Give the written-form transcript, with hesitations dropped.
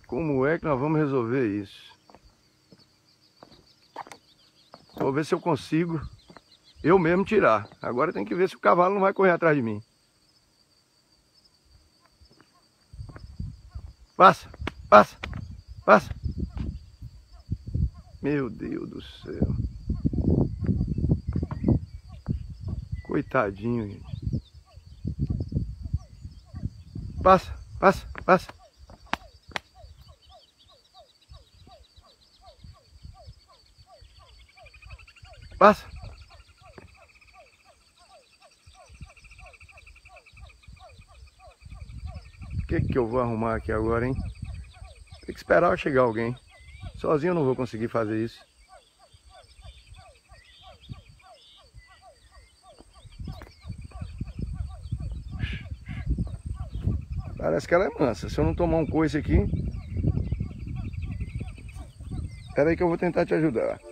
Como é que nós vamos resolver isso? Vou ver se eu consigo eu mesmo tirar. Agora tem que ver se o cavalo não vai correr atrás de mim. Passa, passa, passa. Meu Deus do céu. Coitadinho, gente. Passa, passa, passa. Passa. O que eu vou arrumar aqui agora, hein? Tem que esperar chegar alguém. Sozinho eu não vou conseguir fazer isso. Parece que ela é mansa. Se eu não tomar um coice aqui... Espera aí que eu vou tentar te ajudar.